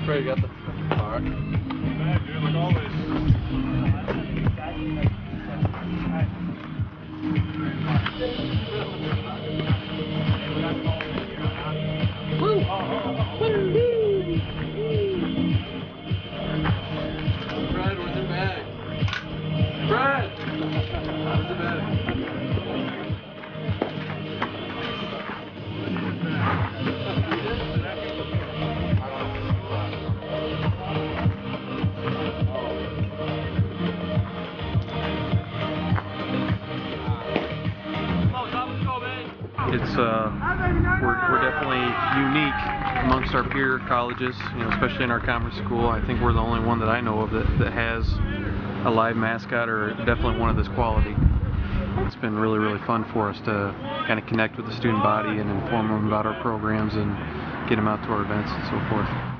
Trey got the car. Bad, dude, like always. Woo! Brad, where's your bag? Brad! Where's the bag? It's we're definitely unique amongst our peer colleges, you know, especially in our conference school. I think we're the only one that I know of that has a live mascot, or definitely one of this quality. It's been really, really fun for us to kind of connect with the student body and inform them about our programs and get them out to our events and so forth.